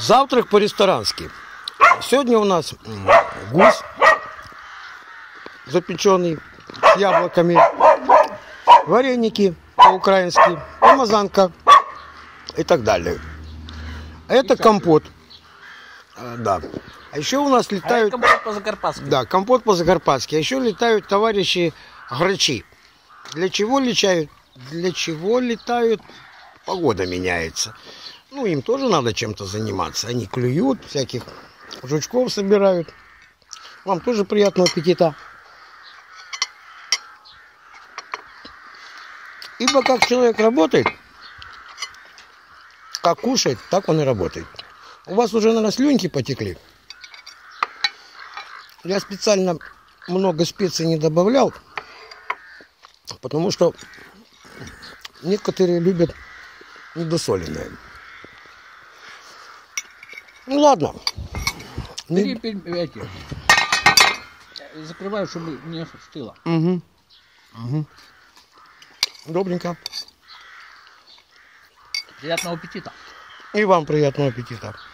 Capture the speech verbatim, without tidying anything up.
Завтрак по-ресторански. Сегодня у нас гусь запеченный с яблоками, вареники по-украински, помазанка и так далее. Это компот. А, да. А еще у нас летают... А компот по-закарпатски. Да, компот по-закарпатски. А еще летают товарищи грачи. Для чего летают? Для чего летают? Погода меняется. Ну, им тоже надо чем-то заниматься. Они клюют, всяких жучков собирают. Вам тоже приятного аппетита. Ибо как человек работает, как кушает, так он и работает. У вас уже, наверное, слюнки потекли. Я специально много специй не добавлял, потому что некоторые любят недосоленное. Ну ладно. Бери эти. Закрываю, чтобы не стыло. Угу. Угу. Добренько. Приятного аппетита. И вам приятного аппетита.